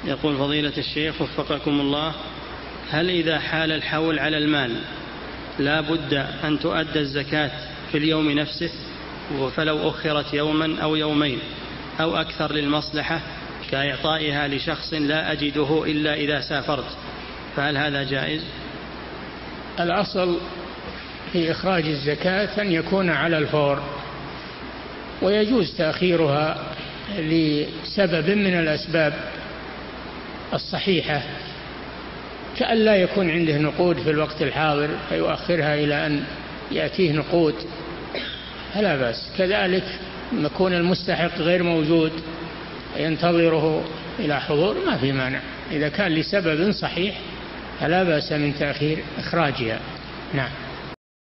يقول فضيلة الشيخ وفقكم الله: هل إذا حال الحول على المال لا بد أن تؤدى الزكاة في اليوم نفسه، فلو أخرت يوما أو يومين أو أكثر للمصلحة كإعطائها لشخص لا أجده إلا إذا سافرت، فهل هذا جائز؟ الأصل في إخراج الزكاة أن يكون على الفور، ويجوز تأخيرها لسبب من الأسباب الصحيحة، كأن لا يكون عنده نقود في الوقت الحاضر فيؤخرها إلى أن يأتيه نقود فلا بأس. كذلك يكون المستحق غير موجود ينتظره إلى حضور ما في مانع، إذا كان لسبب صحيح فلا بأس من تأخير إخراجها. نعم.